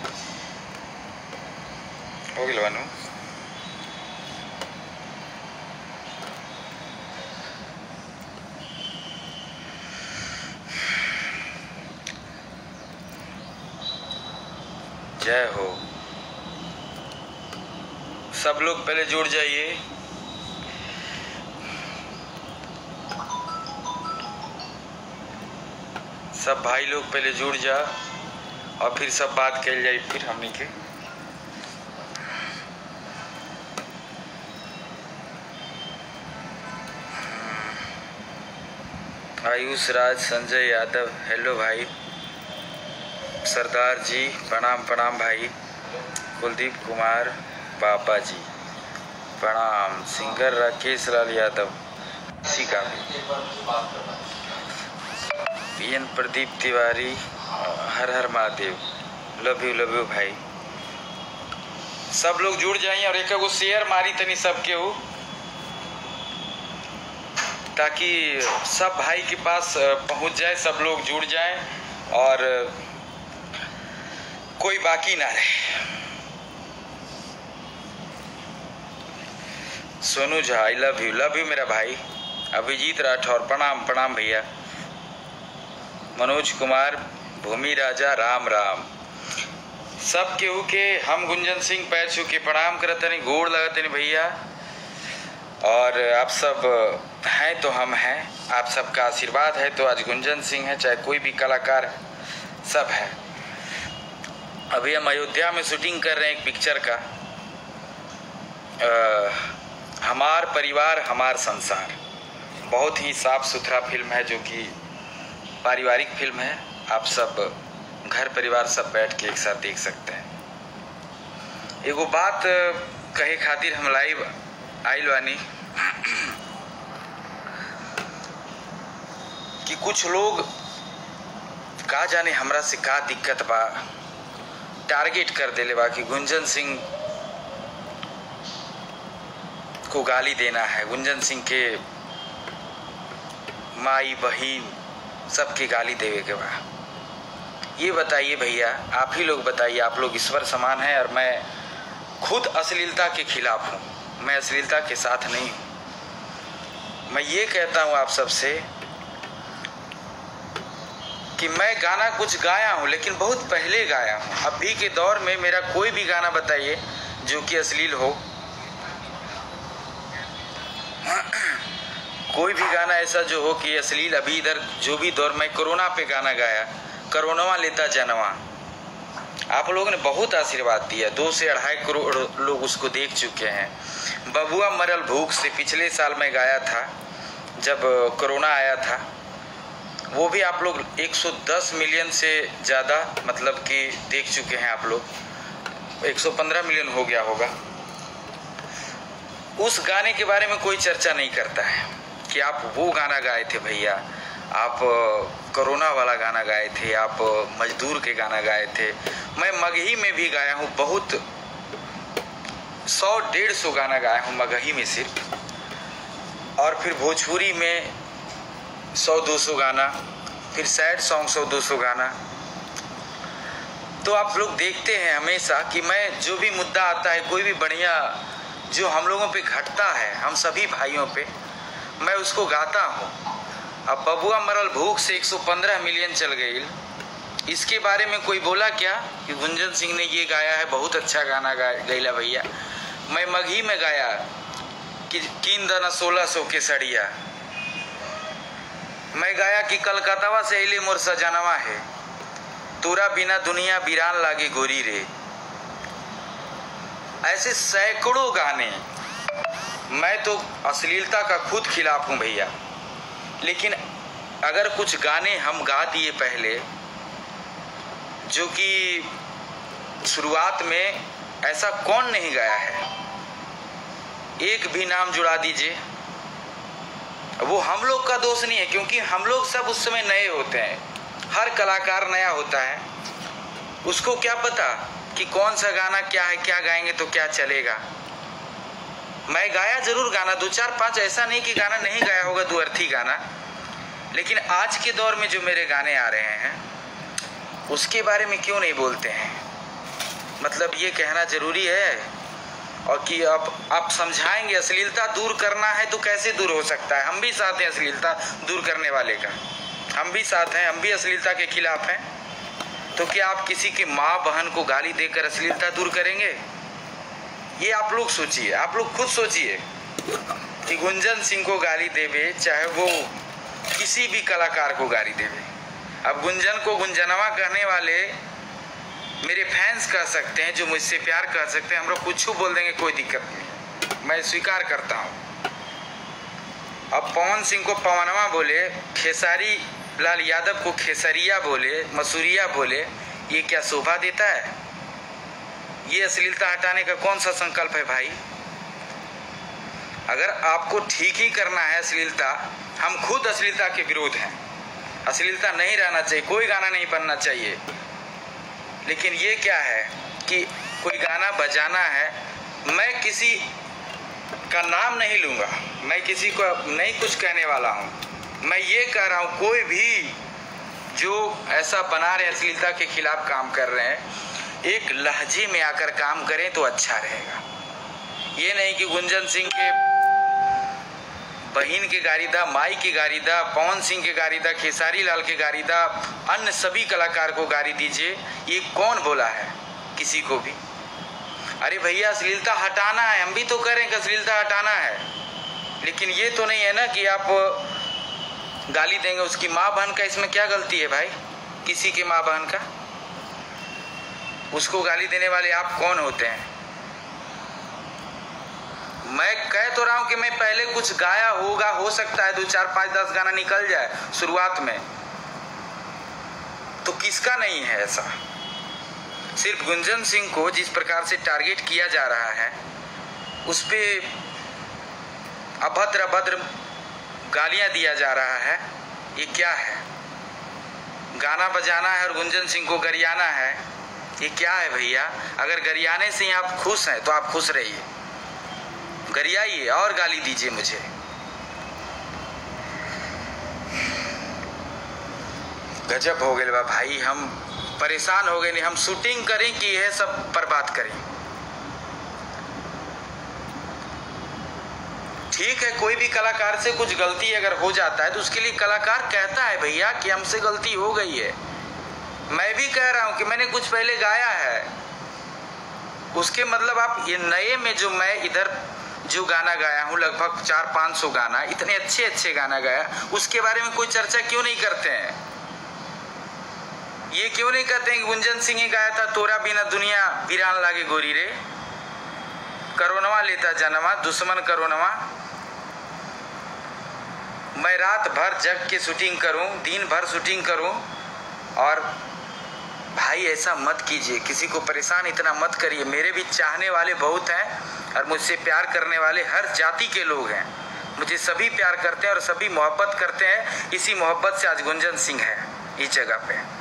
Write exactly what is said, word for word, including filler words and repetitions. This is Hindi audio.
हो गया बानू। जय हो। सब लोग पहले जुड़ जाइए। सब भाई लोग पहले जुड़ जा और फिर सब बात कल जाए। फिर हमने के आयुष राज संजय यादव, हेलो भाई। सरदार जी प्रणाम प्रणाम भाई। कुलदीप कुमार बाबा जी प्रणाम। सिंगर राकेश लाल यादव इसी का पी एन प्रदीप तिवारी, हर हर Mahadev, love you love you भाई। सब लोग जुड़ जाइए और एक को शेयर मारी तनी सबके हो, ताकि सब भाई के पास पहुंच जाए, सब लोग जुड़ जाएं और कोई बाकी ना रहे। Sonu Jha I love you love you मेरा भाई। अभिजीत राठौर प्रणाम प्रणाम भैया। मनोज कुमार, भूमि राजा राम राम। सब केहू के हम गुंजन सिंह पैर छू के प्रणाम करतनी, गोड़ लगतनी भैया। और आप सब हैं तो हम हैं, आप सबका आशीर्वाद है तो आज गुंजन सिंह है, चाहे कोई भी कलाकार है, सब है। अभी हम अयोध्या में शूटिंग कर रहे हैं एक पिक्चर का, आ, हमार परिवार हमार संसार। बहुत ही साफ सुथरा फिल्म है, जो कि पारिवारिक फिल्म है। आप सब घर परिवार सब बैठ के एक साथ देख सकते हैं। एगो बात कहे खातिर हम लाइव आइल बानी कि कुछ लोग का जाने हमरा से का दिक्कत बा, टारगेट कर देले बा कि गुंजन सिंह को गाली देना है, गुंजन सिंह के माई बहिन सबके गाली देवे के बा। ये बताइए भैया, आप ही लोग बताइए, आप लोग ईश्वर समान हैं और मैं खुद अश्लीलता के खिलाफ हूँ, मैं अश्लीलता के साथ नहीं हूँ। मैं ये कहता हूँ आप सबसे कि मैं गाना कुछ गाया हूँ, लेकिन बहुत पहले गाया हूँ। अभी के दौर में मेरा कोई भी गाना बताइए जो कि अश्लील हो, कोई भी गाना ऐसा जो हो कि अश्लील। अभी इधर जो भी दौर में कोरोना पे गाना गाया, कोरोनावा लेता जनवा, आप लोगों ने बहुत आशीर्वाद दिया। दो से अढ़ाई करोड़ लोग उसको देख चुके हैं। बबुआ मरल भूख से पिछले साल में गाया था, जब कोरोना आया था, वो भी आप लोग एक सौ दस मिलियन से ज़्यादा मतलब कि देख चुके हैं। आप लोग एक सौ पंद्रह मिलियन हो गया होगा। उस गाने के बारे में कोई चर्चा नहीं करता है कि आप वो गाना गाए थे भैया, आप कोरोना वाला गाना गाए थे, आप मजदूर के गाना गाए थे। मैं मगही में भी गाया हूँ, बहुत सौ डेढ़ सौ गाना गाया हूँ मगही में सिर्फ। और फिर भोजपुरी में सौ दो सौ गाना, फिर सैड सॉन्ग सौ दो सौ गाना। तो आप लोग देखते हैं हमेशा कि मैं जो भी मुद्दा आता है, कोई भी बढ़िया जो हम लोगों पे घटता है, हम सभी भाइयों पे, मैं उसको गाता हूँ। अब बबुआ मरल भूख से एक सौ पंद्रह मिलियन चल गई, इसके बारे में कोई बोला क्या कि गुंजन सिंह ने ये गाया है, बहुत अच्छा गाना गा गैला भैया। मैं मगही में गाया कि किन दाना सोलह सौ के सड़िया। मैं गाया कि कलकत्तावा से अले मोर सजनवा है, तोरा बिना दुनिया वीरान लागे गोरी रे। ऐसे सैकड़ों गाने। मैं तो अश्लीलता का खुद खिलाफ हूँ भैया, लेकिन अगर कुछ गाने हम गा दिए पहले, जो कि शुरुआत में ऐसा कौन नहीं गाया है, एक भी नाम जुड़ा दीजिए। वो हम लोग का दोष नहीं है, क्योंकि हम लोग सब उस समय नए होते हैं, हर कलाकार नया होता है। उसको क्या पता कि कौन सा गाना क्या है, क्या गाएंगे तो क्या चलेगा। मैं गाया जरूर गाना, दो चार पांच, ऐसा नहीं कि गाना नहीं गाया होगा, दो अर्थी गाना। लेकिन आज के दौर में जो मेरे गाने आ रहे हैं, उसके बारे में क्यों नहीं बोलते हैं? मतलब ये कहना ज़रूरी है। और कि अब आप समझाएंगे अश्लीलता दूर करना है तो कैसे दूर हो सकता है? हम भी साथ हैं अश्लीलता दूर करने वाले का, हम भी साथ हैं, हम भी अश्लीलता के खिलाफ हैं। तो क्या आप किसी की माँ बहन को गाली देकर अश्लीलता दूर करेंगे? ये आप लोग सोचिए, आप लोग खुद सोचिए कि गुंजन सिंह को गाली देवे, चाहे वो किसी भी कलाकार को गाली देवे। अब गुंजन को गुंजनवा कहने वाले मेरे फैंस कह सकते हैं, जो मुझसे प्यार कर सकते हैं, हम लोग कुछ बोल देंगे, कोई दिक्कत नहीं, मैं स्वीकार करता हूँ। अब पवन सिंह को पवनवा बोले, खेसारी लाल यादव को खेसरिया बोले, मसूरिया बोले, ये क्या शोभा देता है? ये अश्लीलता हटाने का कौन सा संकल्प है भाई? अगर आपको ठीक ही करना है अश्लीलता, हम खुद अश्लीलता के विरोध हैं, अश्लीलता नहीं रहना चाहिए, कोई गाना नहीं बनना चाहिए। लेकिन ये क्या है कि कोई गाना बजाना है, मैं किसी का नाम नहीं लूँगा, मैं किसी को नहीं कुछ कहने वाला हूँ, मैं ये कह रहा हूँ कोई भी जो ऐसा बना रहे अश्लीलता के खिलाफ काम कर रहे हैं, एक लहजे में आकर काम करें तो अच्छा रहेगा। ये नहीं कि गुंजन सिंह के बहन के गाली दा, माई की गाली दा, पवन सिंह के गाली दा, खेसारी लाल के गाली दा, अन्य सभी कलाकार को गाली दीजिए, ये कौन बोला है किसी को भी? अरे भैया अश्लीलता हटाना है, हम भी तो करें कि अश्लीलता हटाना है, लेकिन ये तो नहीं है ना कि आप गाली देंगे उसकी माँ बहन का। इसमें क्या गलती है भाई किसी के माँ बहन का? उसको गाली देने वाले आप कौन होते हैं? मैं कह तो रहा हूं कि मैं पहले कुछ गाया होगा, हो सकता है दो चार पाँच दस गाना निकल जाए शुरुआत में, तो किसका नहीं है ऐसा? सिर्फ गुंजन सिंह को जिस प्रकार से टारगेट किया जा रहा है, उस पे अभद्र अभद्र गालियां दिया जा रहा है, ये क्या है? गाना बजाना है और गुंजन सिंह को गरियाना है, ये क्या है भैया? अगर गरियाने से ही आप खुश हैं तो आप खुश रहिए, गरियाइए और गाली दीजिए मुझे। गजब हो गए बा भाई, हम परेशान हो गए। नहीं हम शूटिंग करें कि यह सब पर बात करें? ठीक है, कोई भी कलाकार से कुछ गलती अगर हो जाता है तो उसके लिए कलाकार कहता है भैया कि हमसे गलती हो गई है। मैं भी कह रहा हूं कि मैंने कुछ पहले गाया है, उसके मतलब आप ये नए में जो मैं इधर जो गाना गाया हूँ, लगभग चार पाँच सौ गाना, इतने अच्छे अच्छे गाना गाया, उसके बारे में कोई चर्चा क्यों नहीं करते हैं? ये क्यों नहीं कहते हैं कि गुंजन सिंह ही गाया था, तोरा बिना दुनिया वीरान लागे गोरी रे, करोनवा लेता जनवा दुश्मन करोनवा, मैं रात भर जग के शूटिंग करूं, दिन भर शूटिंग करूं। और भाई ऐसा मत कीजिए, किसी को परेशान इतना मत करिए। मेरे भी चाहने वाले बहुत हैं और मुझसे प्यार करने वाले हर जाति के लोग हैं, मुझे सभी प्यार करते हैं और सभी मोहब्बत करते हैं। इसी मोहब्बत से आज गुंजन सिंह है इस जगह पे।